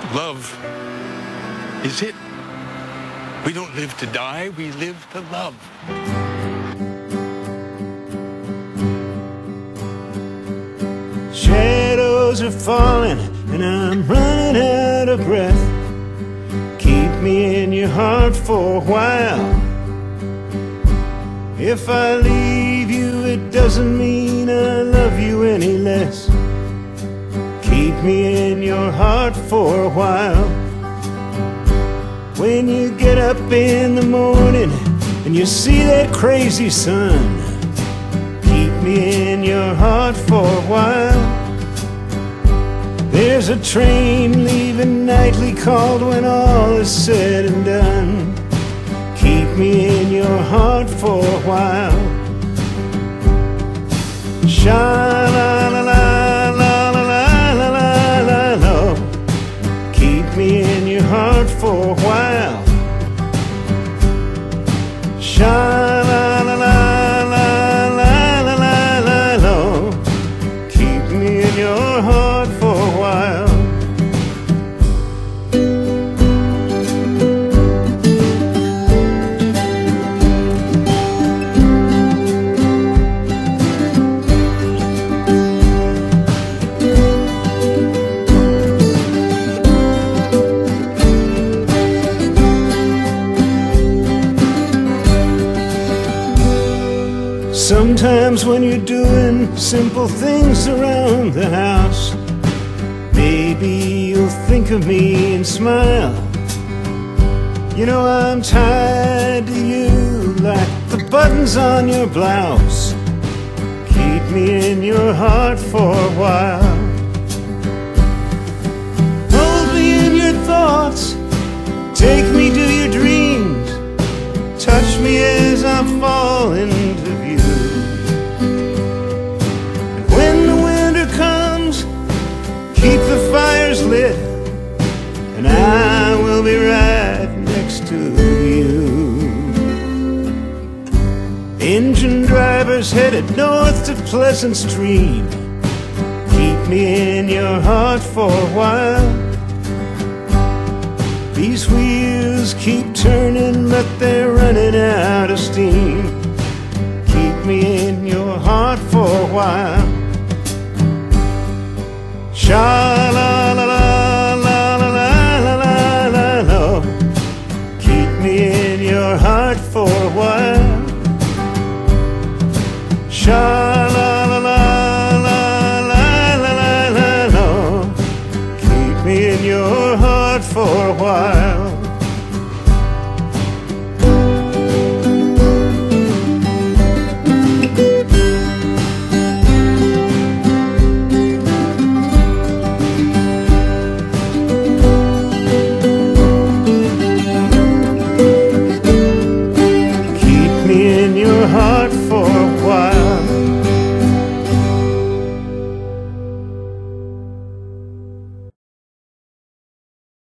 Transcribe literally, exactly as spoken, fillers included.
Love is it. We don't live to die, we live to love. Shadows are falling and I'm running out of breath. Keep me in your heart for a while. If I leave you, it doesn't mean I love you any less. Keep me in your heart for a while. When you get up in the morning and you see that crazy sun, keep me in your heart for a while. There's a train leaving nightly called when all is said and done. Keep me in your heart for a while. Sha-la-la-la-la-la-la-la-la. Keep me in your heart for a while. Sha-la-la-la-la-la-la-la. Keep me in your heart for a while. Sometimes when you're doing simple things around the house, maybe you'll think of me and smile. You know I'm tied to you like the buttons on your blouse. Keep me in your heart for a while. Hold me in your thoughts, take me to your dreams, touch me as I fall into view. Keep the fires lit, and I will be right next to you. Engine drivers headed north to Pleasant Stream. Keep me in your heart for a while. These wheels keep turning, but they're running out of steam. Keep me in your heart for a while. Sha-la-la-la-la-la-la-la-la. Keep me in your heart for a while. Sha-la-la-la-la-la-la-la. Keep me in your heart for a while.